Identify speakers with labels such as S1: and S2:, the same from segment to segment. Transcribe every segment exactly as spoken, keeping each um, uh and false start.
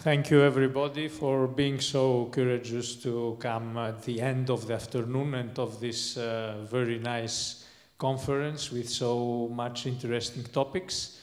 S1: thank you everybody for being so courageous to come at the end of the afternoon and of this uh, very nice conference with so much interesting topics.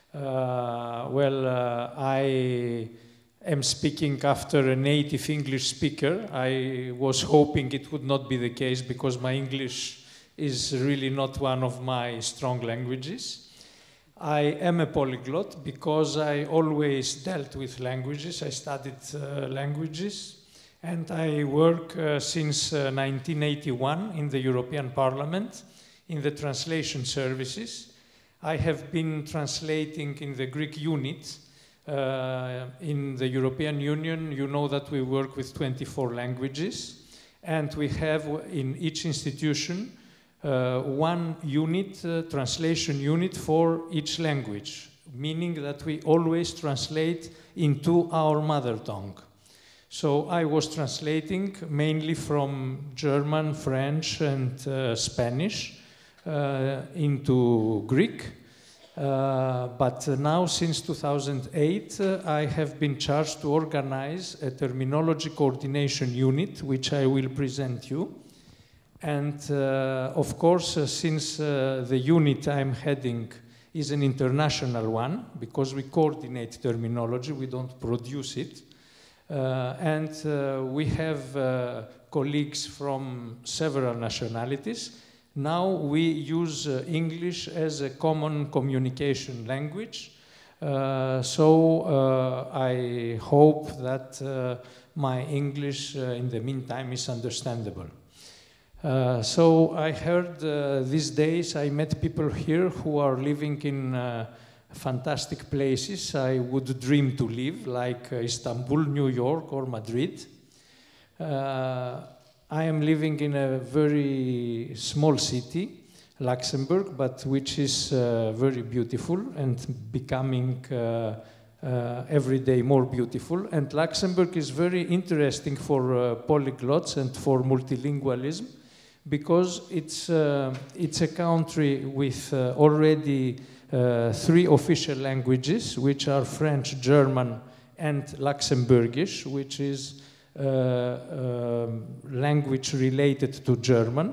S1: Uh, well, uh, I am speaking after a native English speaker. I was hoping it would not be the case because my English is really not one of my strong languages. I am a polyglot because I always dealt with languages. I studied uh, languages, and I work uh, since uh, nineteen eighty-one in the European Parliament in the translation services. I have been translating in the Greek unit. Uh, in the European Union, you know that we work with twenty-four languages, and we have in each institution Uh, one unit, uh, translation unit for each language, meaning that we always translate into our mother tongue. So I was translating mainly from German, French, and uh, Spanish uh, into Greek. Uh, but now, since two thousand eight, uh, I have been charged to organize a terminology coordination unit, which I will present you. And uh, of course, uh, since uh, the unit I'm heading is an international one, because we coordinate terminology, we don't produce it. Uh, and uh, we have uh, colleagues from several nationalities. Now we use uh, English as a common communication language. Uh, so uh, I hope that uh, my English uh, in the meantime is understandable. Uh, so I heard uh, these days I met people here who are living in uh, fantastic places I would dream to live, like uh, Istanbul, New York, or Madrid. Uh, I am living in a very small city, Luxembourg, but which is uh, very beautiful and becoming uh, uh, every day more beautiful. And Luxembourg is very interesting for uh, polyglots and for multilingualism, because it's, uh, it's a country with uh, already uh, three official languages, which are French, German, and Luxembourgish, which is uh, uh, language related to German.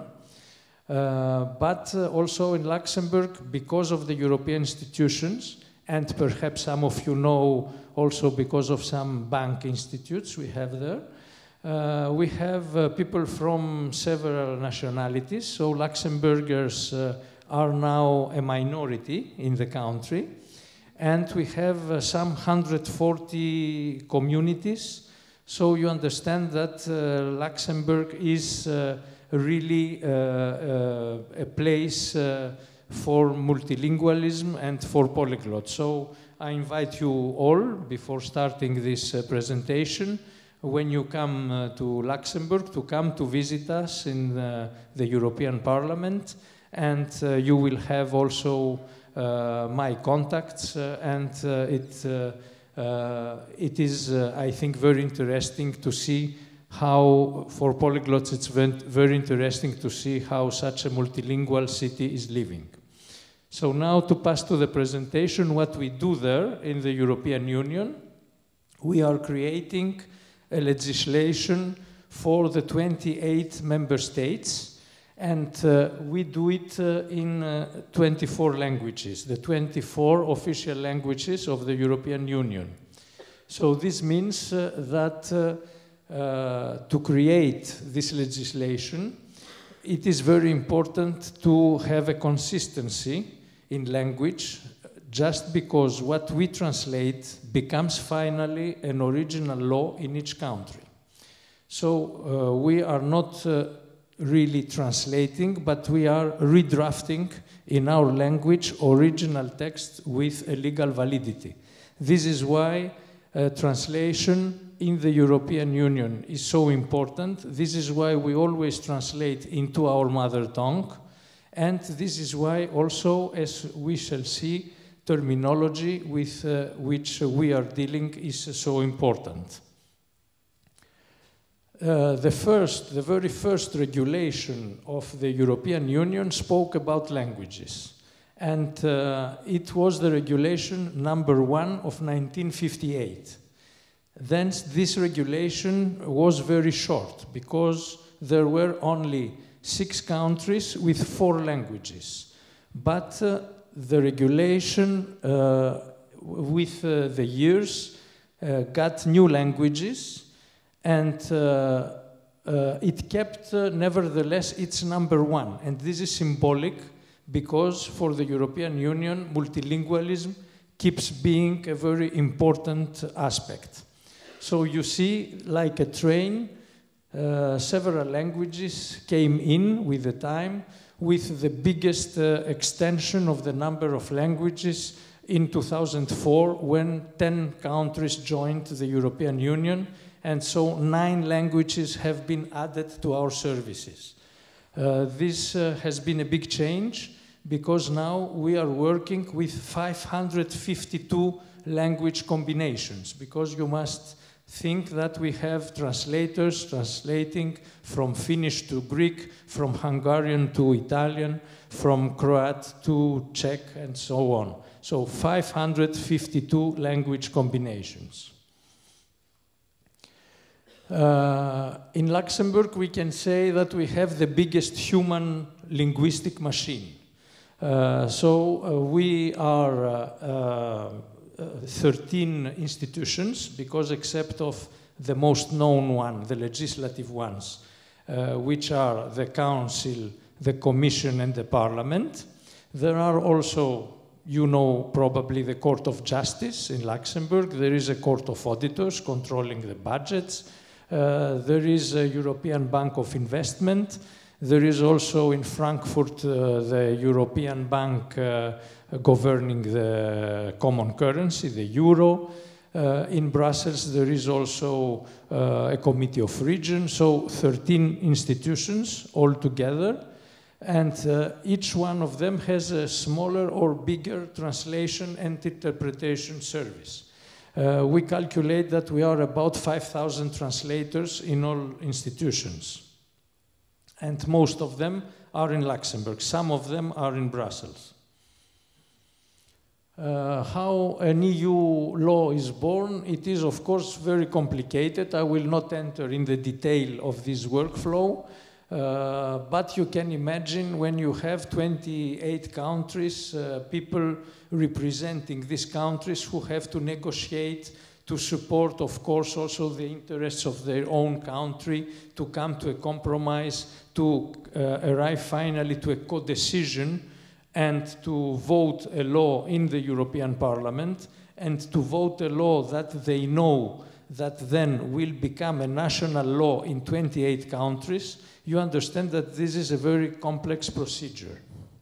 S1: Uh, but uh, also in Luxembourg, because of the European institutions, and perhaps some of you know also because of some bank institutes we have there, Uh, we have uh, people from several nationalities, so Luxembourgers uh, are now a minority in the country, and we have uh, some one hundred forty communities, so you understand that uh, Luxembourg is uh, really uh, uh, a place uh, for multilingualism and for polyglots. So I invite you all, before starting this uh, presentation, when you come uh, to Luxembourg, to come to visit us in uh, the European Parliament, and uh, you will have also uh, my contacts, uh, and uh, it, uh, uh, it is, uh, I think, very interesting to see how, for polyglots, it's very interesting to see how such a multilingual city is living. So now to pass to the presentation, what we do there in the European Union, we are creating a legislation for the twenty-eight member states, and uh, we do it uh, in uh, twenty-four languages, the twenty-four official languages of the European Union. So this means uh, that uh, uh, to create this legislation, it is very important to have a consistency in language, just because what we translate becomes finally an original law in each country. So uh, we are not uh, really translating, but we are redrafting in our language original text with a legal validity. This is why uh, translation in the European Union is so important. This is why we always translate into our mother tongue. And this is why also, as we shall see, terminology with uh, which we are dealing is so important. Uh, the first, the very first regulation of the European Union spoke about languages. And uh, it was the regulation number one of nineteen fifty-eight. then this regulation was very short because there were only six countries with four languages. But uh, the regulation uh, with uh, the years uh, got new languages, and uh, uh, it kept uh, nevertheless its number one. And this is symbolic because for the European Union, multilingualism keeps being a very important aspect. So you see, like a train, uh, several languages came in with the time, with the biggest uh, extension of the number of languages in two thousand four, when ten countries joined the European Union, and so nine languages have been added to our services. Uh, this uh, has been a big change, because now we are working with five hundred fifty-two language combinations, because you must think that we have translators translating from Finnish to Greek, from Hungarian to Italian, from Croat to Czech, and so on. So five hundred fifty-two language combinations. Uh, in Luxembourg, we can say that we have the biggest human linguistic machine. Uh, so uh, we are uh, uh, thirteen institutions, because except of the most known one, the legislative ones, uh, which are the Council, the Commission, and the Parliament, there are also, you know, probably the Court of Justice in Luxembourg. There is a Court of Auditors controlling the budgets. Uh, there is a European Bank of Investment. There is also in Frankfurt uh, the European Bank uh, governing the common currency, the euro. Uh, in Brussels, there is also uh, a Committee of Regions, so thirteen institutions altogether. And uh, each one of them has a smaller or bigger translation and interpretation service. Uh, we calculate that we are about five thousand translators in all institutions. And most of them are in Luxembourg. Some of them are in Brussels. Uh, how an E U law is born, it is of course very complicated. I will not enter in the detail of this workflow, uh, but you can imagine when you have twenty-eight countries, uh, people representing these countries who have to negotiate to support, of course, also the interests of their own country, to come to a compromise, to uh, arrive finally to a co-decision, and to vote a law in the European Parliament, and to vote a law that they know that then will become a national law in twenty-eight countries. You understand that this is a very complex procedure.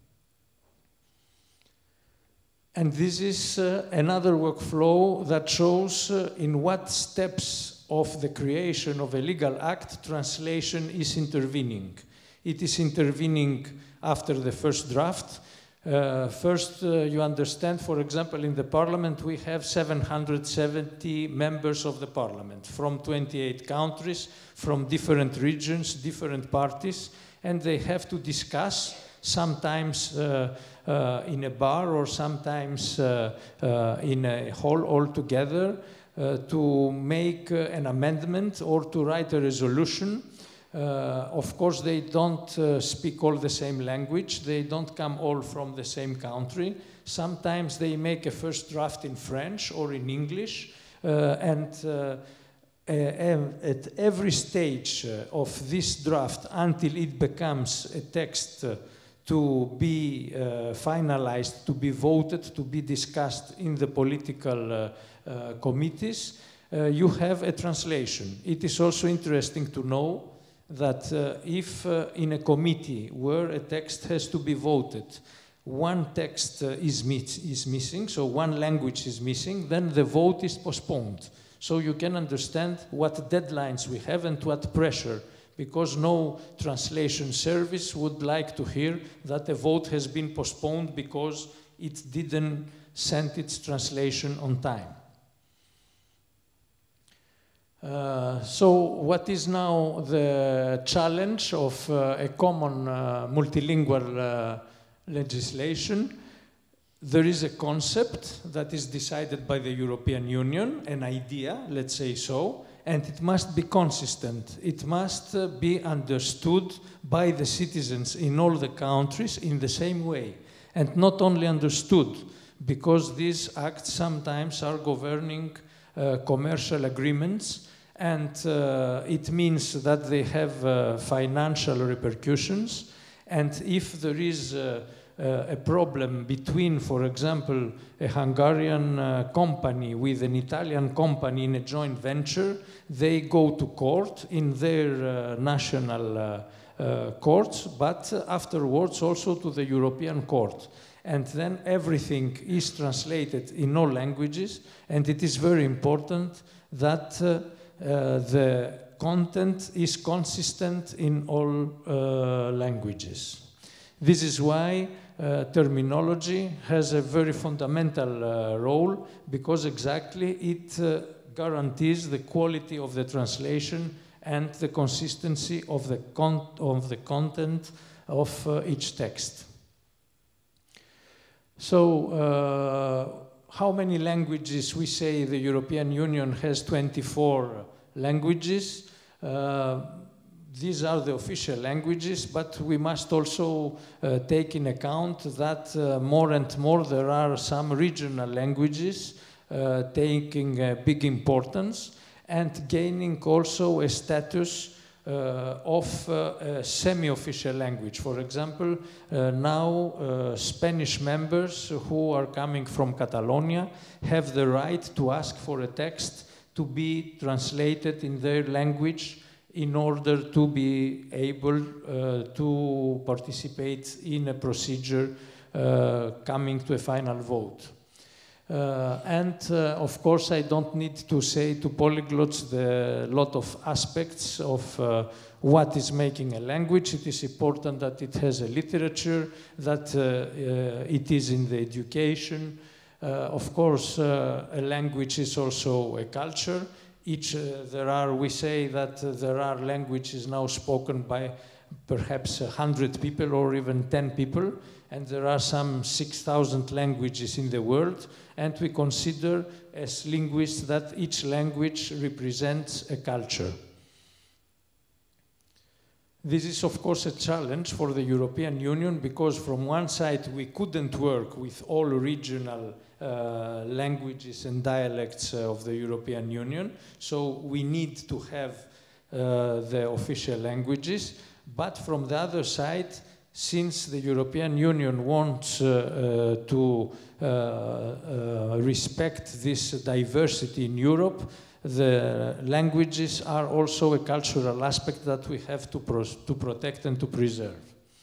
S1: And this is uh, another workflow that shows uh, in what steps of the creation of a legal act translation is intervening. It is intervening after the first draft. Uh, first, uh, you understand, for example, in the Parliament, we have seven hundred seventy members of the Parliament from twenty-eight countries, from different regions, different parties, and they have to discuss, sometimes uh, uh, in a bar or sometimes uh, uh, in a hall all together, uh, to make uh, an amendment or to write a resolution. Uh, of course, they don't uh, speak all the same language. They don't come all from the same country. Sometimes they make a first draft in French or in English. Uh, and uh, at every stage of this draft, until it becomes a text uh, to be uh, finalized, to be voted, to be discussed in the political uh, uh, committees, uh, you have a translation. It is also interesting to know that uh, if uh, in a committee where a text has to be voted, one text uh, is, is missing, so one language is missing, then the vote is postponed. So you can understand what deadlines we have and what pressure, because no translation service would like to hear that a vote has been postponed because it didn't send its translation on time. Uh, so what is now the challenge of uh, a common uh, multilingual uh, legislation? there is a concept that is decided by the European Union, an idea, let's say so, and it must be consistent. It must uh, be understood by the citizens in all the countries in the same way. And not only understood, because these acts sometimes are governing uh, commercial agreements, and uh, it means that they have uh, financial repercussions. And if there is uh, uh, a problem between, for example, a Hungarian uh, company with an Italian company in a joint venture, they go to court in their uh, national uh, uh, courts, but uh, afterwards also to the European court. And then everything is translated in all languages, and it is very important that uh, uh, the content is consistent in all uh, languages. This is why uh, terminology has a very fundamental uh, role, because exactly it uh, guarantees the quality of the translation and the consistency of the, con of the content of uh, each text. So, uh, how many languages? We say the European Union has twenty-four languages. Uh, these are the official languages, but we must also uh, take in account that uh, more and more there are some regional languages uh, taking uh, big importance and gaining also a status Uh, of uh, a semi-official language. For example, uh, now uh, Spanish members who are coming from Catalonia have the right to ask for a text to be translated in their language in order to be able uh, to participate in a procedure uh, coming to a final vote. Uh, and uh, of course, I don't need to say to polyglots the lot of aspects of uh, what is making a language. It is important that it has a literature, that uh, uh, it is in the education. Uh, of course, uh, a language is also a culture. Each, uh, there are, we say that uh, there are languages now spoken by perhaps a hundred people or even ten people, and there are some six thousand languages in the world, and we consider as linguists that each language represents a culture. This is of course a challenge for the European Union, because from one side we couldn't work with all regional uh, languages and dialects uh, of the European Union, so we need to have uh, the official languages. But from the other side, since the European Union wants uh, uh, to uh, uh, respect this diversity in Europe, the languages are also a cultural aspect that we have to, pro to protect and to preserve.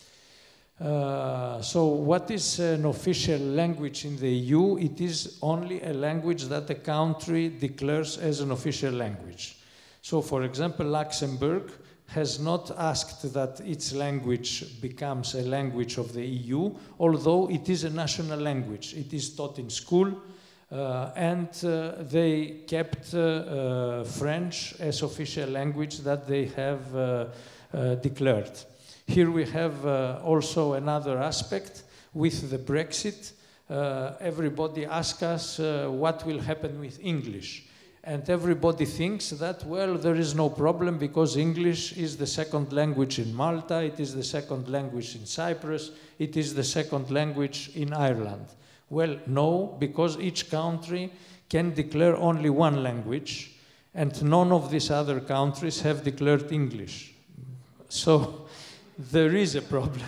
S1: Uh, so what is an official language in the E U? It is only a language that a country declares as an official language. So for example, Luxembourg has not asked that its language becomes a language of the E U, although it is a national language. It is taught in school, uh, and uh, they kept uh, uh, French as official language that they have uh, uh, declared. Here we have uh, also another aspect with the Brexit. Uh, everybody asks us uh, what will happen with English. And everybody thinks that, well, there is no problem because English is the second language in Malta, it is the second language in Cyprus, it is the second language in Ireland. Well, no, because each country can declare only one language, and none of these other countries have declared English. So there is a problem.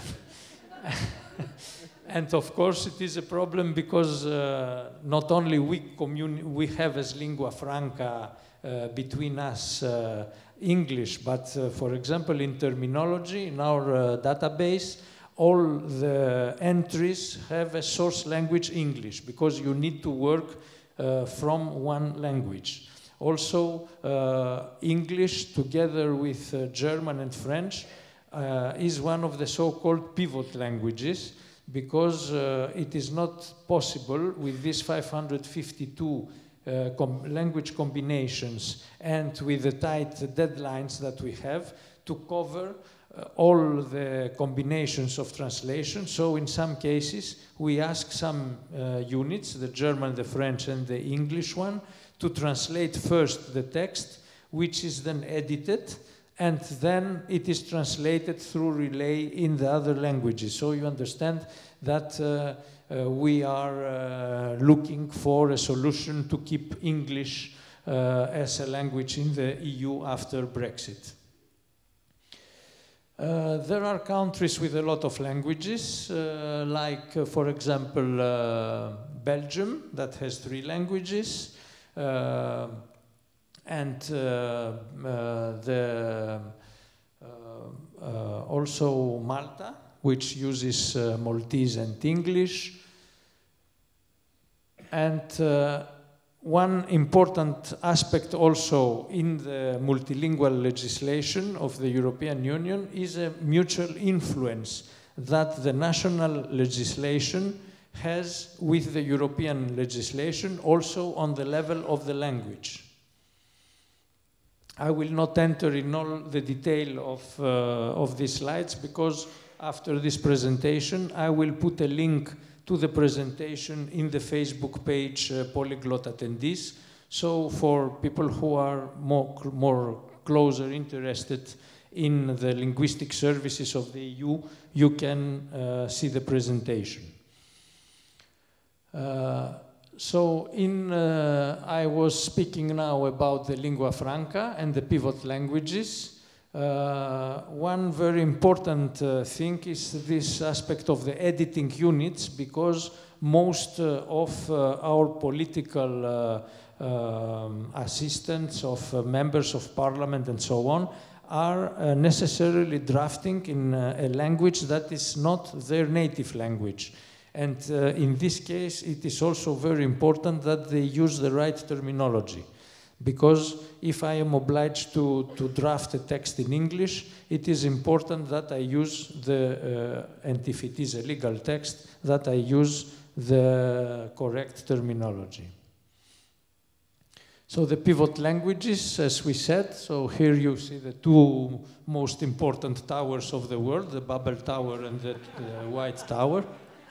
S1: And of course it is a problem because uh, not only we, we have as lingua franca uh, between us uh, English, but uh, for example in terminology, in our uh, database, all the entries have a source language English, because you need to work uh, from one language. Also uh, English together with uh, German and French uh, is one of the so-called pivot languages, because uh, it is not possible with these five hundred fifty-two uh, com language combinations and with the tight deadlines that we have to cover uh, all the combinations of translation. So in some cases, we ask some uh, units, the German, the French, and the English one, to translate first the text, which is then edited, and then it is translated through relay in the other languages. So you understand that uh, uh, we are uh, looking for a solution to keep English uh, as a language in the E U after Brexit. Uh, there are countries with a lot of languages, uh, like, uh, for example, uh, Belgium, that has three languages, uh, and uh, uh, the, uh, uh, also Malta, which uses uh, Maltese and English. And uh, one important aspect also in the multilingual legislation of the European Union is a mutual influence that the national legislation has with the European legislation, also on the level of the language. I will not enter in all the detail of, uh, of these slides, because after this presentation I will put a link to the presentation in the Facebook page uh, Polyglot Attendees. So for people who are more, more closer interested in the linguistic services of the E U, you can uh, see the presentation. Uh, so in, uh, I was speaking now about the lingua franca and the pivot languages. Uh, one very important uh, thing is this aspect of the editing units, because most uh, of uh, our political uh, um, assistants, of uh, members of parliament and so on, are uh, necessarily drafting in uh, a language that is not their native language. And uh, in this case, it is also very important that they use the right terminology. Because if I am obliged to, to draft a text in English, it is important that I use the, uh, and if it is a legal text, that I use the correct terminology. So the pivot languages, as we said, so here you see the two most important towers of the world, the Babel Tower and the, the White Tower.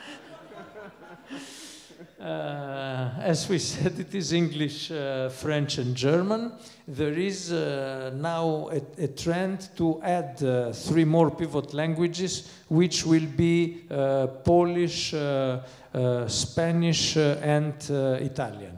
S1: Uh, as we said, it is English, uh, French, and German. There is uh, now a, a trend to add uh, three more pivot languages, which will be uh, Polish, uh, uh, Spanish, uh, and uh, Italian.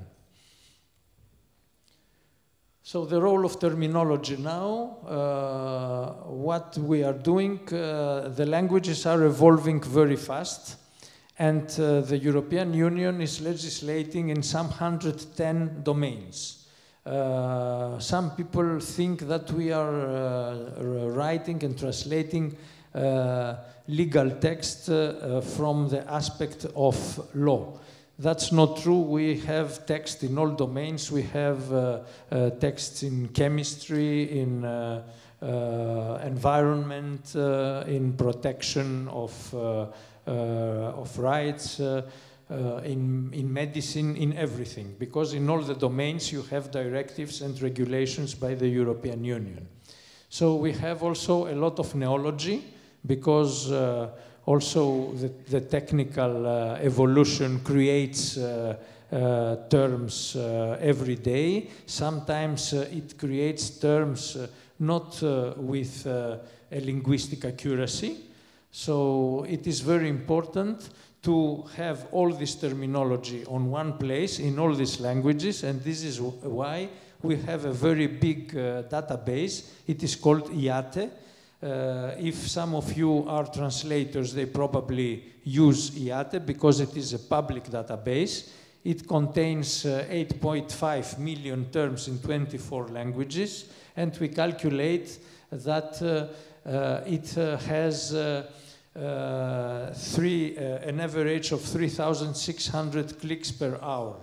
S1: So the role of terminology now, uh, what we are doing, uh, the languages are evolving very fast. And uh, the European Union is legislating in some one hundred ten domains. Uh, some people think that we are uh, writing and translating uh, legal text uh, from the aspect of law. That's not true. We have text in all domains. We have uh, uh, texts in chemistry, in uh, uh, environment, uh, in protection of uh, Uh, of rights, uh, uh, in, in medicine, in everything, because in all the domains you have directives and regulations by the European Union. So we have also a lot of neology, because uh, also the, the technical uh, evolution creates uh, uh, terms uh, every day. Sometimes uh, it creates terms uh, not uh, with uh, a linguistic accuracy. So it is very important to have all this terminology on one place in all these languages, and this is why we have a very big uh, database. It is called I A T E. Uh, if some of you are translators, they probably use I A T E because it is a public database. It contains uh, eight point five million terms in twenty-four languages, and we calculate that uh, uh, it uh, has uh, Uh, three, uh, an average of three thousand six hundred clicks per hour.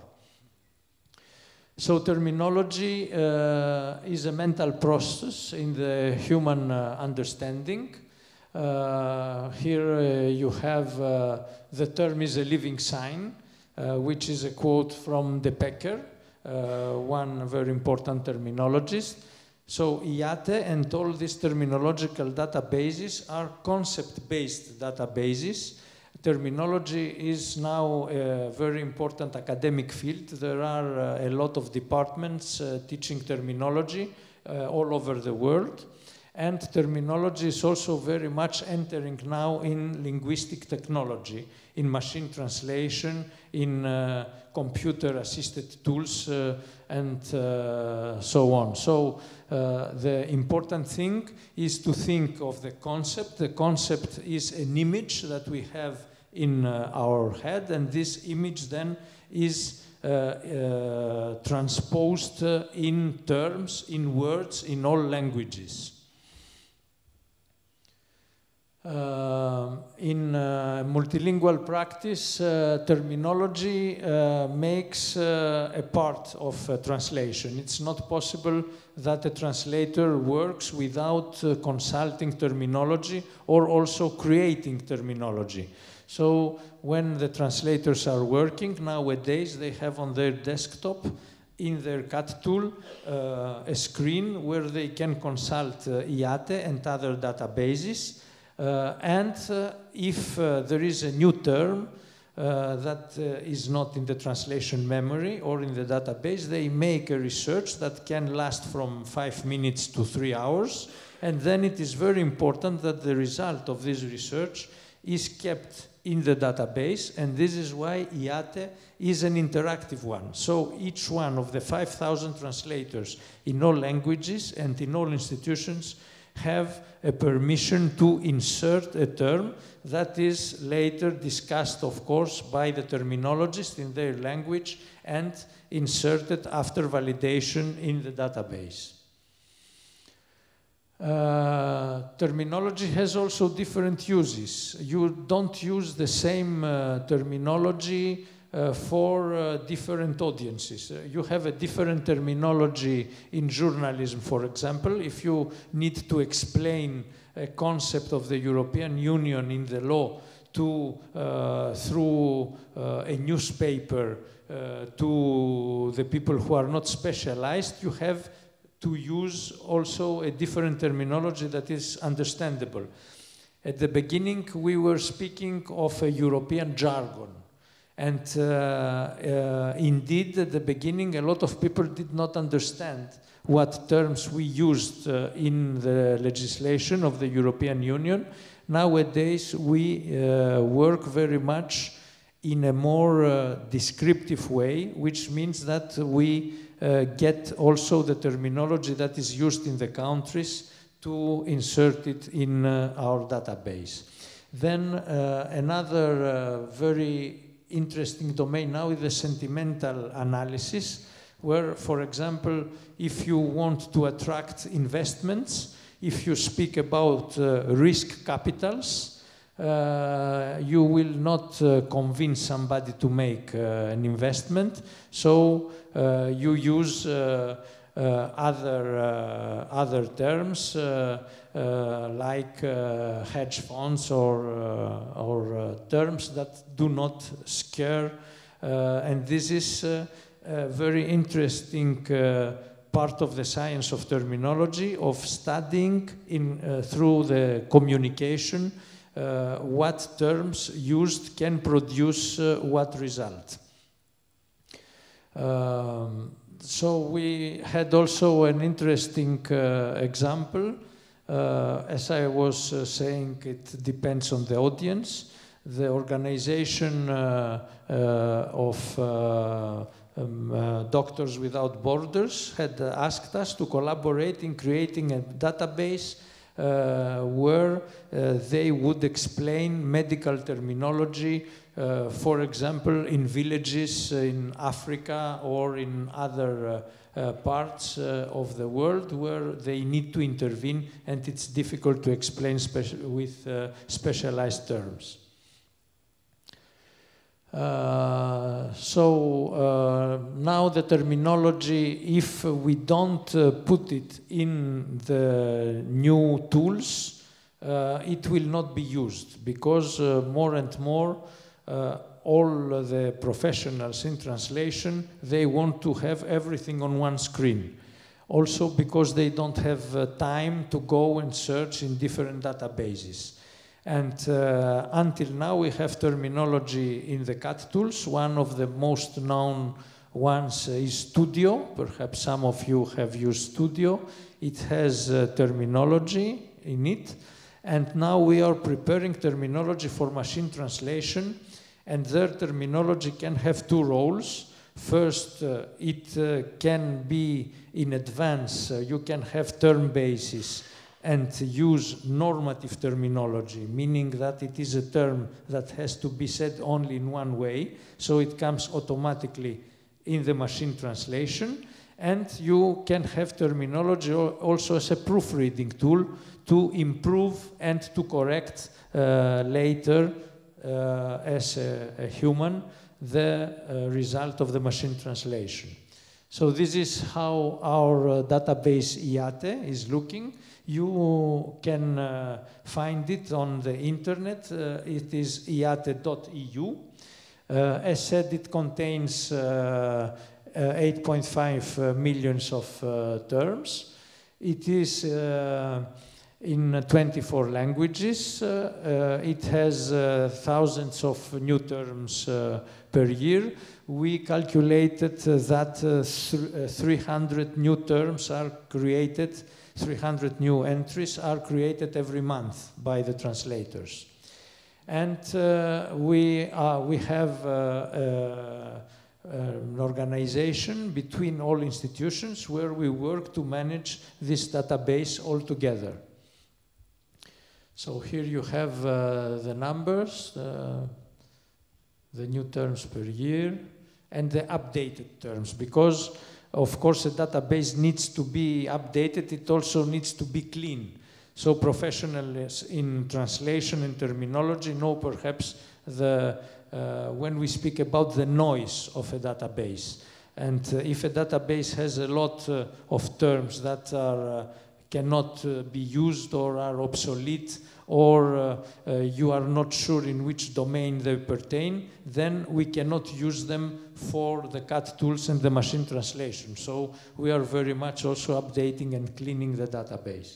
S1: So terminology uh, is a mental process in the human uh, understanding. Uh, here uh, you have uh, the term is a living sign, uh, which is a quote from De Pecker, uh, one very important terminologist. So I A T E and all these terminological databases are concept-based databases. Terminology is now a very important academic field. There are uh, a lot of departments uh, teaching terminology uh, all over the world. And terminology is also very much entering now in linguistic technology, in machine translation, in uh, computer-assisted tools, uh, and uh, so on. So uh, the important thing is to think of the concept. The concept is an image that we have in uh, our head, and this image then is uh, uh, transposed uh, in terms, in words, in all languages. Uh, in uh, multilingual practice, uh, terminology uh, makes uh, a part of uh, translation. It's not possible that a translator works without uh, consulting terminology or also creating terminology. So when the translators are working, nowadays they have on their desktop in their C A T tool uh, a screen where they can consult uh, I A T E and other databases. Uh, and uh, if uh, there is a new term uh, that uh, is not in the translation memory or in the database, they make a research that can last from five minutes to three hours. And then it is very important that the result of this research is kept in the database, and this is why I A T E is an interactive one. So each one of the five thousand translators in all languages and in all institutions have a permission to insert a term that is later discussed, of course, by the terminologist in their language and inserted after validation in the database. Uh, terminology has also different uses. You don't use the same uh, terminology Uh, for uh, different audiences. Uh, you have a different terminology in journalism, for example. If you need to explain a concept of the European Union in the law to, uh, through uh, a newspaper uh, to the people who are not specialized, you have to use also a different terminology that is understandable. At the beginning, we were speaking of a European jargon. And uh, uh, indeed, at the beginning, a lot of people did not understand what terms we used uh, in the legislation of the European Union. Nowadays, we uh, work very much in a more uh, descriptive way, which means that we uh, get also the terminology that is used in the countries to insert it in uh, our database. Then uh, another uh, very interesting domain now is the sentimental analysis, where, for example, if you want to attract investments, if you speak about uh, risk capitals, uh, you will not uh, convince somebody to make uh, an investment, so uh, you use uh, uh, other, uh, other terms uh, uh, like uh, hedge funds or, uh, or uh, terms that do not scare, uh, and this is uh, a very interesting uh, part of the science of terminology, of studying in, uh, through the communication uh, what terms used can produce uh, what result. Um, so we had also an interesting uh, example. Uh, as I was uh, saying, it depends on the audience. The organization uh, uh, of uh, Um, uh, Doctors Without Borders had uh, asked us to collaborate in creating a database uh, where uh, they would explain medical terminology, uh, for example, in villages in Africa or in other uh, uh, parts uh, of the world where they need to intervene and it's difficult to explain with uh, specialized terms. Uh, so uh, now the terminology, if we don't uh, put it in the new tools, uh, it will not be used, because uh, more and more uh, all the professionals in translation, they want to have everything on one screen. also because they don't have uh, time to go and search in different databases. And uh, until now we have terminology in the C A T tools. One of the most known ones is Studio. Perhaps some of you have used Studio. It has uh, terminology in it. And now we are preparing terminology for machine translation. And their terminology can have two roles. First, uh, it uh, can be in advance. Uh, you can have term bases and use normative terminology, meaning that it is a term that has to be said only in one way, so it comes automatically in the machine translation. And you can have terminology also as a proofreading tool to improve and to correct uh, later uh, as a, a human the uh, result of the machine translation. So this is how our uh, database I A T E is looking. You can uh, find it on the internet. Uh, it is I A T E dot E U. Uh, as said, it contains uh, uh, eight point five uh, millions of uh, terms. It is uh, in twenty-four languages. Uh, uh, it has uh, thousands of new terms uh, per year. We calculated uh, that uh, th uh, three hundred new terms are created, three hundred new entries are created every month by the translators. And uh, we, uh, we have uh, uh, an organization between all institutions where we work to manage this database all together. So here you have uh, the numbers, uh, the new terms per year, and the updated terms, because of course a database needs to be updated, it also needs to be clean. So professionals in translation and terminology know perhaps the, uh, when we speak about the noise of a database. And uh, if a database has a lot uh, of terms that are, uh, cannot uh, be used or are obsolete, or uh, uh, you are not sure in which domain they pertain, then we cannot use them for the C A T tools and the machine translation. So we are very much also updating and cleaning the database.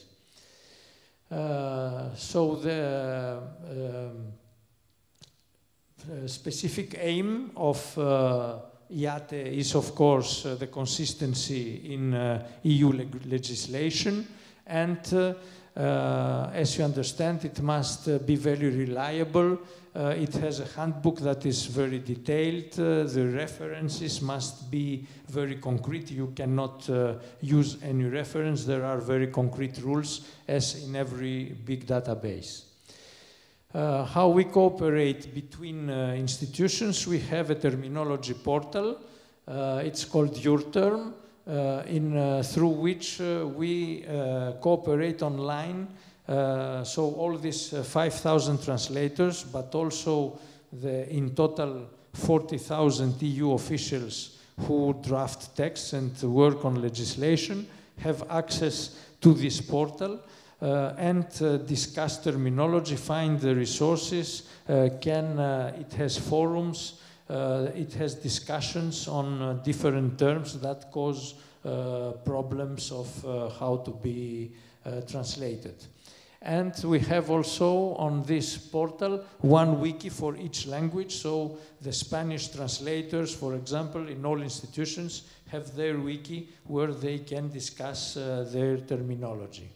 S1: Uh, so the um, uh, specific aim of uh, I A T E is, of course, uh, the consistency in uh, E U leg legislation, and uh, Uh, as you understand, it must uh, be very reliable. Uh, it has a handbook that is very detailed. Uh, the references must be very concrete. You cannot uh, use any reference. There are very concrete rules, as in every big database. Uh, how we cooperate between uh, institutions, we have a terminology portal. Uh, it's called Your Term. Uh, in, uh, through which uh, we uh, cooperate online. Uh, so all these uh, five thousand translators, but also the in total forty thousand E U officials who draft texts and work on legislation have access to this portal uh, and uh, discuss terminology, find the resources, uh, can, uh, it has forums, Uh, it has discussions on uh, different terms that cause uh, problems of uh, how to be uh, translated. And we have also on this portal one wiki for each language. So the Spanish translators, for example, in all institutions have their wiki where they can discuss uh, their terminology.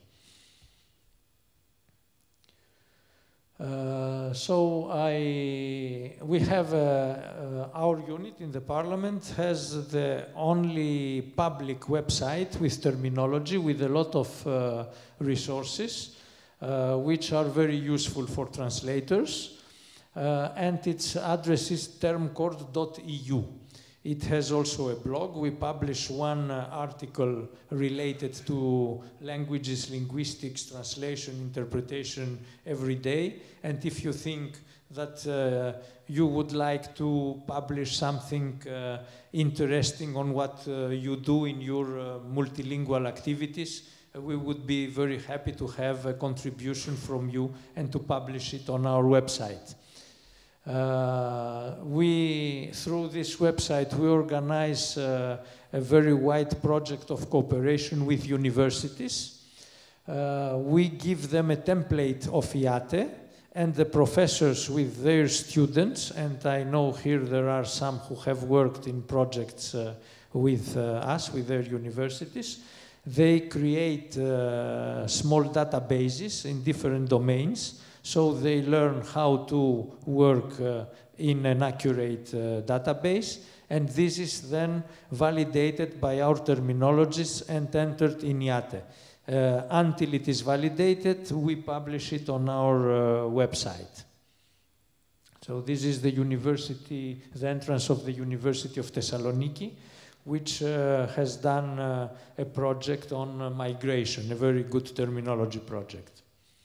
S1: Uh, so I, we have uh, uh, our unit in the Parliament has the only public website with terminology, with a lot of uh, resources, uh, which are very useful for translators, uh, and its address is termcord dot E U. It has also a blog. We publish one uh, article related to languages, linguistics, translation, interpretation every day. And if you think that uh, you would like to publish something uh, interesting on what uh, you do in your uh, multilingual activities, uh, we would be very happy to have a contribution from you and to publish it on our website. Uh, we, through this website, we organize uh, a very wide project of cooperation with universities. Uh, we give them a template of I A T E, and the professors with their students, and I know here there are some who have worked in projects uh, with uh, us, with their universities. They create uh, small databases in different domains, so they learn how to work uh, in an accurate uh, database, and this is then validated by our terminologists and entered in I A T E. Uh, until it is validated, we publish it on our uh, website. So this is the university, the entrance of the University of Thessaloniki, which uh, has done uh, a project on uh, migration, a very good terminology project.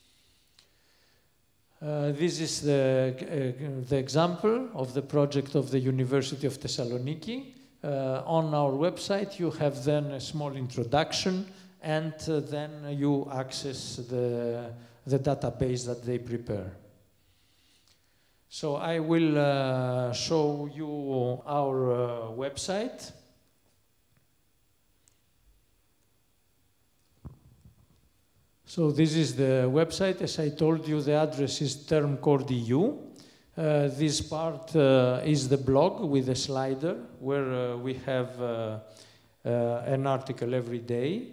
S1: Uh, this is the, uh, the example of the project of the University of Thessaloniki. Uh, on our website, you have then a small introduction, and uh, then you access the, the database that they prepare. So I will uh, show you our uh, website. So this is the website. As I told you, the address is termcord dot E U. Uh, this part uh, is the blog with a slider where uh, we have uh, uh, an article every day.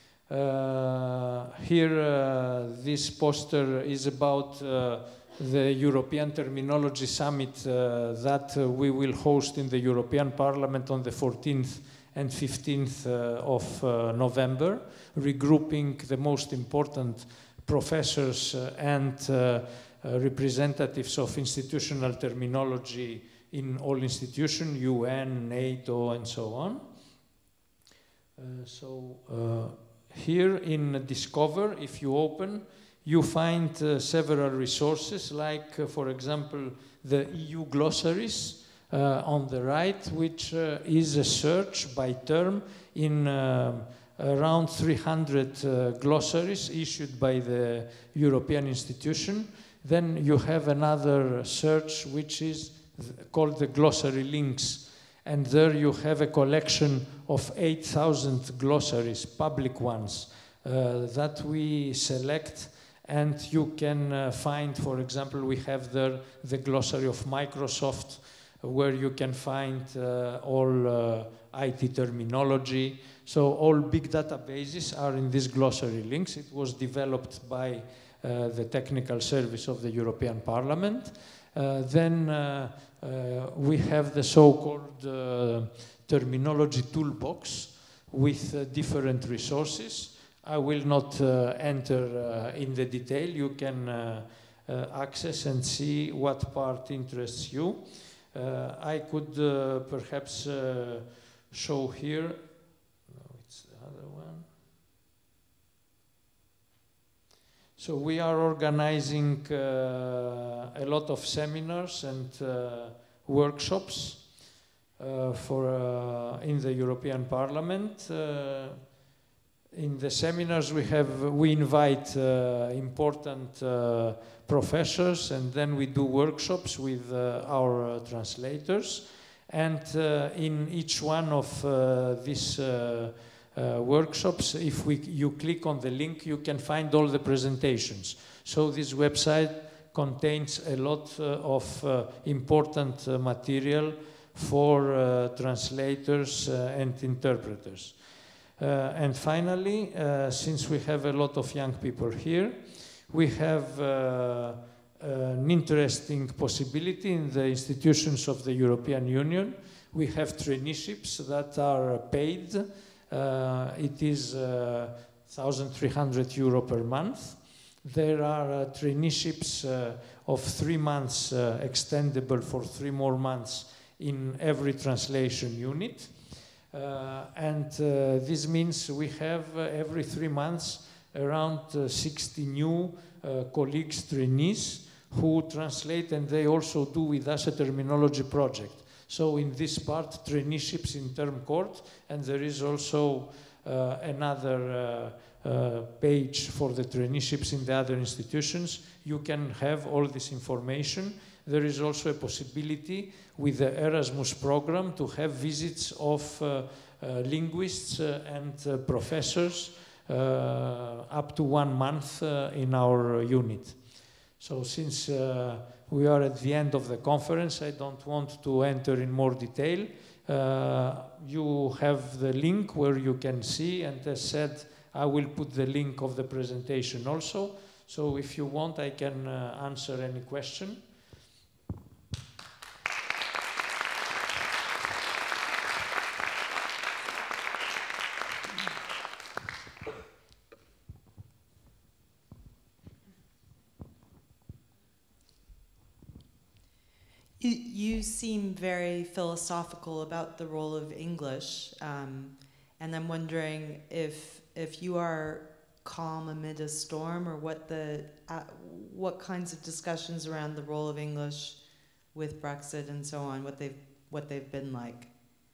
S1: Uh, here, uh, this poster is about uh, the European Terminology Summit uh, that uh, we will host in the European Parliament on the fourteenth and fifteenth uh, of uh, November, regrouping the most important professors uh, and uh, uh, representatives of institutional terminology in all institutions, U N, NATO, and so on. Uh, so uh, here in Discover, if you open, you find uh, several resources, like, uh, for example, the E U glossaries, Uh, on the right, which uh, is a search by term in uh, around three hundred uh, glossaries issued by the European institution. Then you have another search which is called the glossary links, and there you have a collection of eight thousand glossaries, public ones, uh, that we select. And you can uh, find, for example, we have there the glossary of Microsoft, where you can find uh, all uh, I T terminology. So all big databases are in these glossary links. It was developed by uh, the technical service of the European Parliament. Uh, then uh, uh, we have the so-called uh, terminology toolbox with uh, different resources. I will not uh, enter uh, in the detail. You can uh, uh, access and see what part interests you. Uh, I could uh, perhaps uh, show here, no, it's the other one. So we are organizing uh, a lot of seminars and uh, workshops uh, for, uh, in the European Parliament. Uh, in the seminars we have, we invite uh, important uh, professors, and then we do workshops with uh, our uh, translators. And uh, in each one of uh, these uh, uh, workshops, if we, you click on the link, you can find all the presentations. So this website contains a lot uh, of uh, important uh, material for uh, translators uh, and interpreters. Uh, and finally, uh, since we have a lot of young people here, we have uh, an interesting possibility in the institutions of the European Union. We have traineeships that are paid. Uh, it is uh, one thousand three hundred euro per month. There are uh, traineeships uh, of three months uh, extendable for three more months in every translation unit. Uh, and uh, this means we have uh, every three months around uh, sixty new uh, colleagues, trainees, who translate, and they also do with us a terminology project. So in this part, traineeships in term court, and there is also uh, another uh, uh, page for the traineeships in the other institutions. You can have all this information there is also a possibility with the Erasmus program to have visits of uh, uh, linguists uh, and uh, professors uh, up to one month uh, in our unit. So since uh, we are at the end of the conference, I don't want to enter in more detail. Uh, you have the link where you can see, and as said, I will put the link of the presentation also. So if you want, I can uh, answer any question.
S2: You seem very philosophical about the role of English, um, and I'm wondering if if you are calm amid a storm, or what the uh, what kinds of discussions around the role of English with Brexit and so on, what they've what they've been like.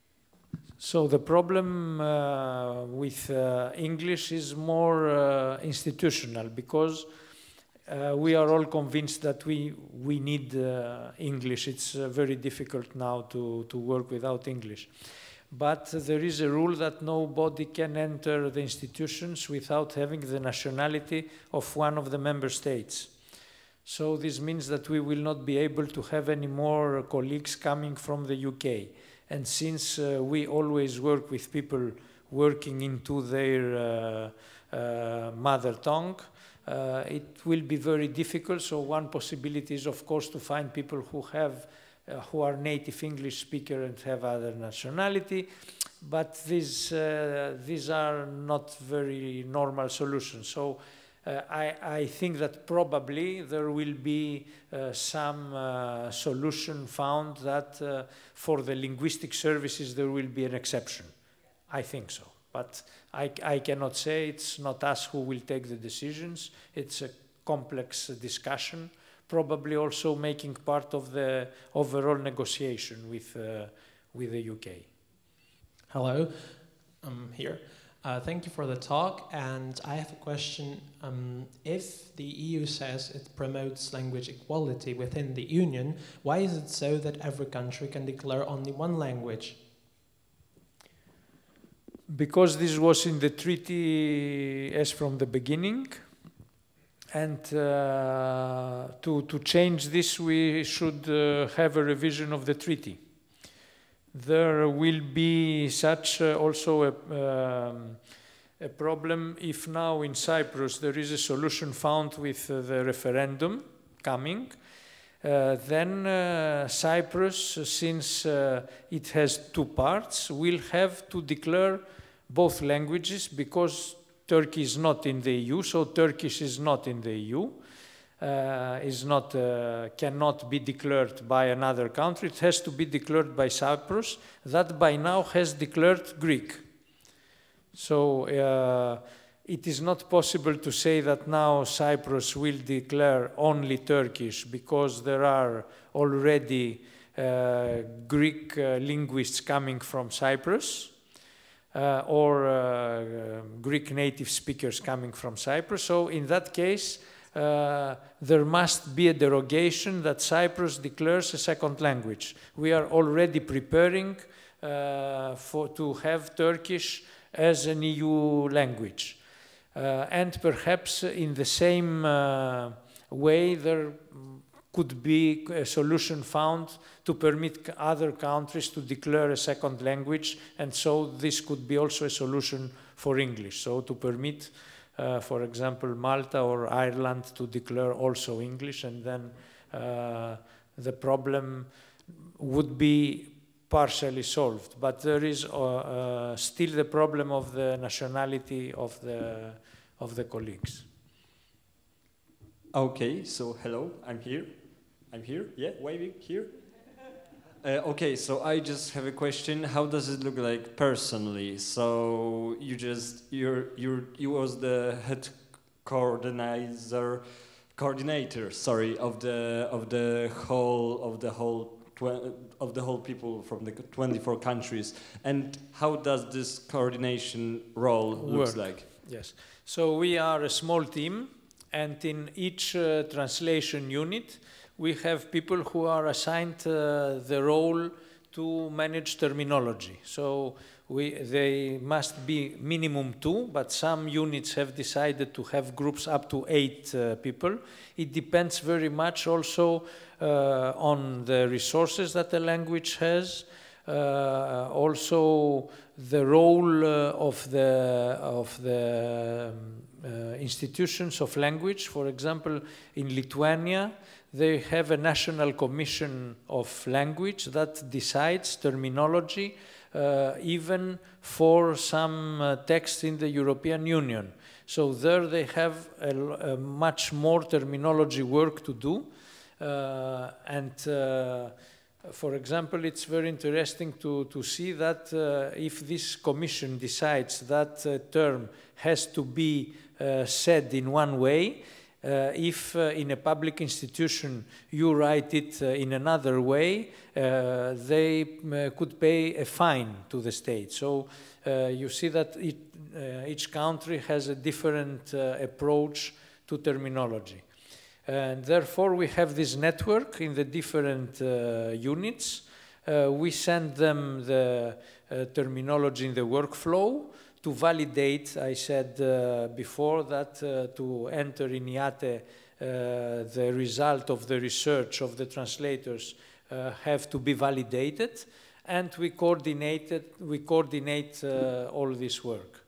S1: So the problem uh, with uh, English is more uh, institutional, because Uh, we are all convinced that we, we need uh, English. It's uh, very difficult now to, to work without English. But uh, there is a rule that nobody can enter the institutions without having the nationality of one of the member states. So this means that we will not be able to have any more colleagues coming from the U K. And since uh, we always work with people working into their uh, uh, mother tongue, Uh, it will be very difficult. So one possibility is, of course, to find people who have, uh, who are native English speaker and have other nationality. But these, uh, these are not very normal solutions. So uh, I, I think that probably there will be uh, some uh, solution found that uh, for the linguistic services there will be an exception. I think so. But I, I cannot say. It's not us who will take the decisions. It's a complex discussion, probably also making part of the overall negotiation with, uh, with the U K.
S3: Hello, I'm here. Uh, thank you for the talk, and I have a question. Um, if the E U says it promotes language equality within the Union, why is it so that every country can declare only one language?
S1: Because this was in the treaty as from the beginning, and uh, to, to change this we should uh, have a revision of the treaty. There will be such uh, also a, um, a problem if now in Cyprus there is a solution found with uh, the referendum coming. Uh, then uh, Cyprus, since uh, it has two parts, will have to declare both languages, because Turkey is not in the E U, so Turkish is not in the E U, uh, is not, uh, cannot be declared by another country. It has to be declared by Cyprus, that by now has declared Greek. So uh, it is not possible to say that now Cyprus will declare only Turkish, because there are already uh, Greek uh, linguists coming from Cyprus. Uh, or uh, Greek native speakers coming from Cyprus. So in that case, uh, there must be a derogation that Cyprus declares a second language. We are already preparing uh, for, to have Turkish as an E U language. Uh, and perhaps in the same uh, way, there could be a solution found to permit other countries to declare a second language, and so this could be also a solution for English. So to permit, uh, for example, Malta or Ireland to declare also English, and then uh, the problem would be partially solved. But there is uh, uh, still the problem of the nationality of the, of the colleagues.
S4: Okay, so hello, I'm here. I'm here, yeah, waving here. Uh, okay, so I just have a question. How does it look like personally? So you just you're you're you was the head coordinator, coordinator, sorry, of the of the whole of the whole of the whole people from the twenty-four countries. And how does this coordination role looks like?
S1: Yes. So we are a small team, and in each uh, translation unit, we have people who are assigned uh, the role to manage terminology. So we, they must be minimum two, but some units have decided to have groups up to eight uh, people. It depends very much also uh, on the resources that the language has, uh, also the role uh, of the, of the um, uh, institutions of language. For example, in Lithuania, they have a national commission of language that decides terminology uh, even for some uh, texts in the European Union. So there they have a, a much more terminology work to do. Uh, and uh, for example, it's very interesting to, to see that uh, if this commission decides that a term has to be uh, said in one way, Uh, if uh, in a public institution you write it uh, in another way, uh, they uh, could pay a fine to the state. So uh, you see that it, uh, each country has a different uh, approach to terminology. And therefore we have this network in the different uh, units. Uh, we send them the uh, terminology in the workflow. To validate, I said uh, before that uh, to enter in I A T E uh, the result of the research of the translators uh, have to be validated, and we coordinated, we coordinate uh, all this work.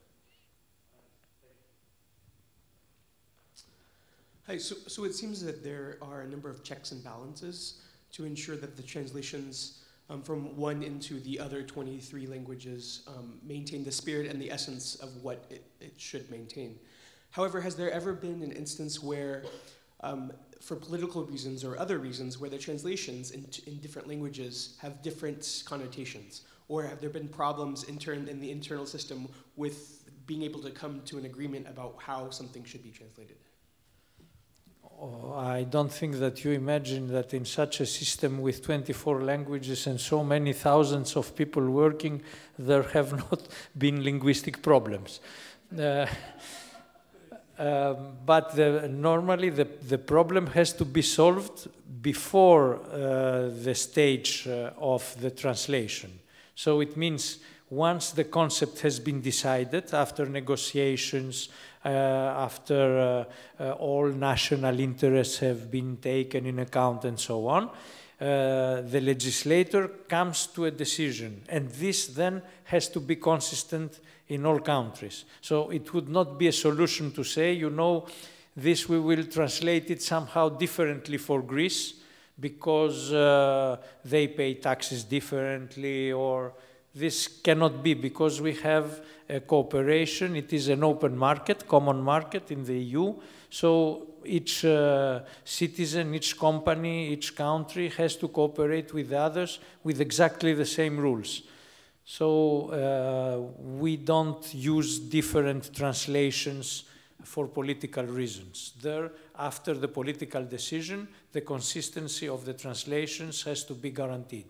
S5: Hi, so, so it seems that there are a number of checks and balances to ensure that the translations Um, from one into the other twenty-three languages um, maintain the spirit and the essence of what it, it should maintain. However, has there ever been an instance where, um, for political reasons or other reasons, where the translations in, in different languages have different connotations? Or have there been problems intern in the internal system with being able to come to an agreement about how something should be translated?
S1: I don't think that you imagine that in such a system with twenty-four languages and so many thousands of people working, there have not been linguistic problems. Uh, uh, but the, normally the, the problem has to be solved before uh, the stage uh, of the translation. So it means once the concept has been decided, after negotiations, Uh, after uh, uh, all national interests have been taken in account and so on, uh, the legislator comes to a decision, and this then has to be consistent in all countries. So it would not be a solution to say, you know, this we will translate it somehow differently for Greece because uh, they pay taxes differently, or this cannot be, because we have a cooperation. It is an open market, common market in the E U. So each uh, citizen, each company, each country has to cooperate with the others with exactly the same rules. So uh, we don't use different translations for political reasons. There, after the political decision, the consistency of the translations has to be guaranteed.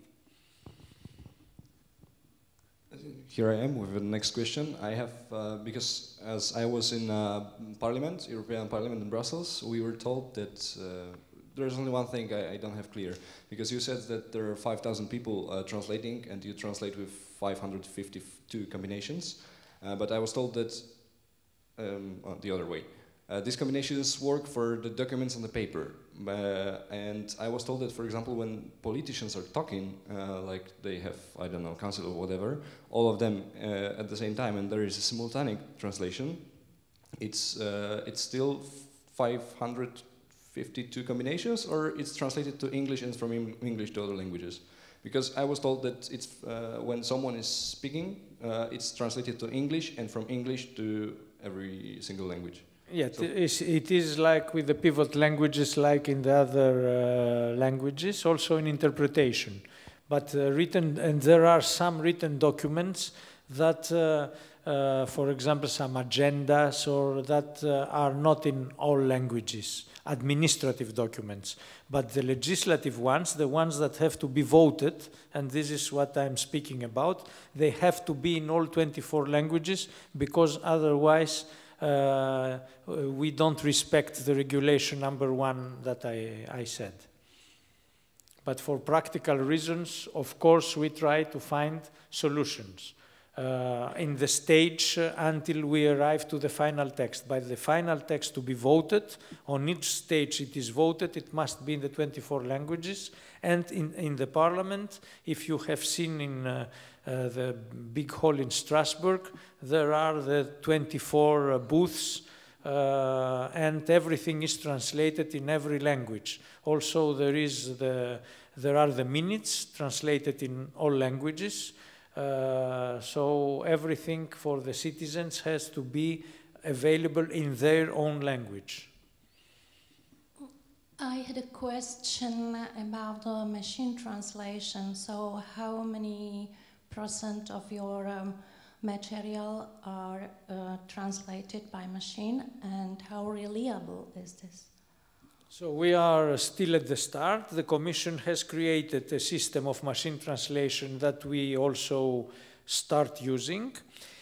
S6: Here I am with the next question. I have, uh, because as I was in uh, Parliament, European Parliament in Brussels, we were told that uh, there's only one thing I, I don't have clear, because you said that there are five thousand people uh, translating, and you translate with five hundred fifty-two combinations, uh, but I was told that, um, well, the other way. Uh, these combinations work for the documents on the paper, uh, and I was told that, for example, when politicians are talking, uh, like they have, I don't know, council or whatever, all of them uh, at the same time, and there is a simultaneous translation, it's, uh, it's still five hundred fifty-two combinations, or it's translated to English and from English to other languages? Because I was told that it's, uh, when someone is speaking, uh, it's translated to English, and from English to every single language.
S1: Yeah, so it is like with the pivot languages, like in the other uh, languages, also in interpretation. But uh, written, and there are some written documents that, uh, uh, for example, some agendas, or that uh, are not in all languages, administrative documents. But the legislative ones, the ones that have to be voted, and this is what I'm speaking about, they have to be in all twenty-four languages, because otherwise Uh, we don't respect the regulation number one that I, I said. But for practical reasons, of course, we try to find solutions uh, in the stage uh, until we arrive to the final text. By the final text to be voted, on each stage it is voted, it must be in the twenty-four languages. And in, in the parliament, if you have seen in uh, uh, the big hall in Strasbourg, there are the twenty-four uh, booths, uh, and everything is translated in every language. Also, there is the there are the minutes translated in all languages. Uh, so everything for the citizens has to be available in their own language.
S7: I had a question about uh, machine translation. So how many percent of your um, material are uh, translated by machine, and how reliable is this?
S1: So we are still at the start. The Commission has created a system of machine translation that we also start using.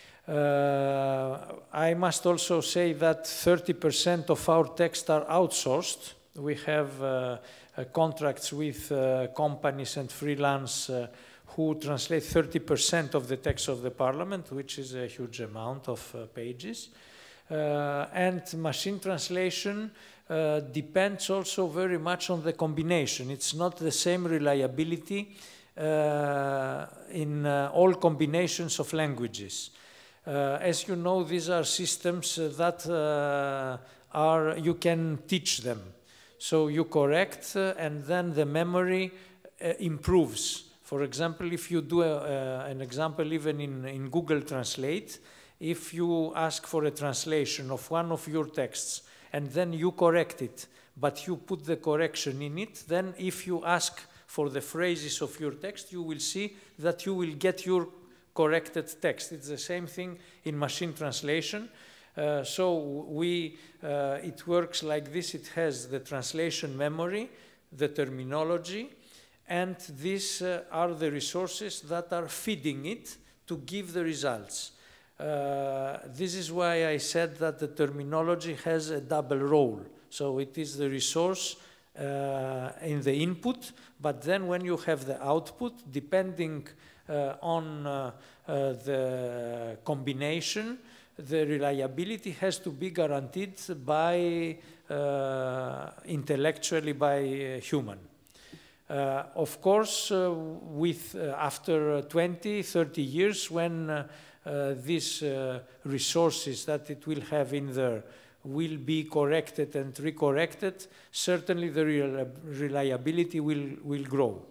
S1: Uh, I must also say that thirty percent of our texts are outsourced. We have uh, uh, contracts with uh, companies and freelance uh, who translate thirty percent of the text of the Parliament, which is a huge amount of uh, pages. Uh, and machine translation uh, depends also very much on the combination. It's not the same reliability uh, in uh, all combinations of languages. Uh, as you know, these are systems uh, that uh, are, you can teach them. So you correct uh, and then the memory uh, improves. For example, if you do a, uh, an example even in, in Google Translate, if you ask for a translation of one of your texts and then you correct it, but you put the correction in it, then if you ask for the phrases of your text, you will see that you will get your corrected text. It's the same thing in machine translation. Uh, so we, uh, it works like this. It has the translation memory, the terminology, and these uh, are the resources that are feeding it to give the results. Uh, this is why I said that the terminology has a double role. So it is the resource uh, in the input, but then when you have the output, depending uh, on uh, uh, the combination, the reliability has to be guaranteed by uh, intellectually by a human. Uh, of course, uh, with uh, after twenty, thirty years, when uh, uh, these uh, resources that it will have in there will be corrected and recorrected, certainly the real reliability will, will grow.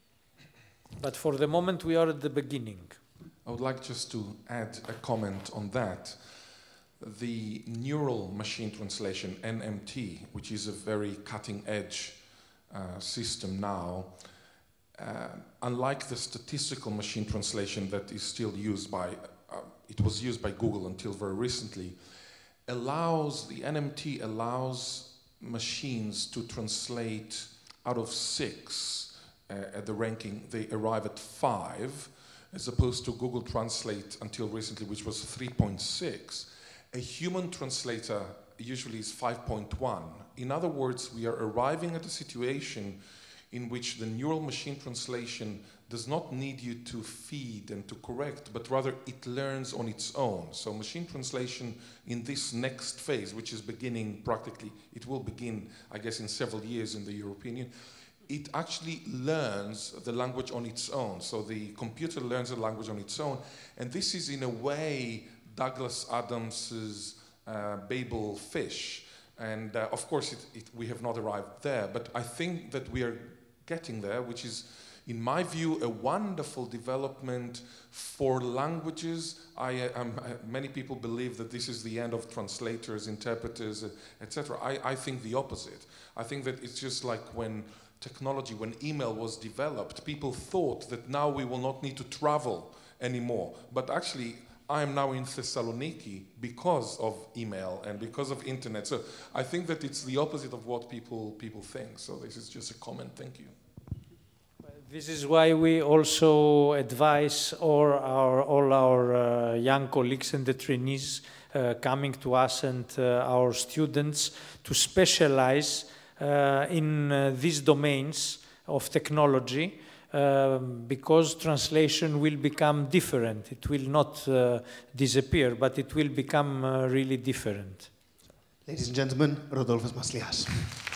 S1: But for the moment, we are at the beginning.
S8: I would like just to add a comment on that. The neural machine translation, N M T, which is a very cutting-edge uh, system now, uh, unlike the statistical machine translation that is still used by, uh, it was used by Google until very recently, allows, the N M T allows machines to translate out of six uh, at the ranking, they arrive at five, as opposed to Google Translate until recently, which was three point six. A human translator usually is five point one. In other words, we are arriving at a situation in which the neural machine translation does not need you to feed and to correct, but rather it learns on its own. So machine translation in this next phase, which is beginning practically, it will begin, I guess, in several years in the European Union, it actually learns the language on its own. So the computer learns the language on its own. And this is, in a way, Douglas Adams's uh, Babel fish. And uh, of course, it, it, we have not arrived there. But I think that we are getting there, which is, in my view, a wonderful development for languages. I, uh, um, uh, many people believe that this is the end of translators, interpreters, uh, et cetera. I, I think the opposite. I think that it's just like when technology, when email was developed, people thought that now we will not need to travel anymore. But actually, I am now in Thessaloniki because of email and because of internet. So I think that it's the opposite of what people, people think. So this is just a comment. Thank you.
S1: This is why we also advise all our, all our uh, young colleagues and the trainees uh, coming to us and uh, our students to specialize Uh, in uh, these domains of technology, um, because translation will become different. It will not uh, disappear, but it will become uh, really different.
S9: Ladies and gentlemen, Rodolfos Maslias.